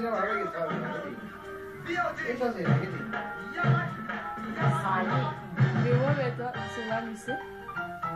생각 안 하겠다. 괜찮아요, 알겠지? Sahi. Viu uma vez sua missa?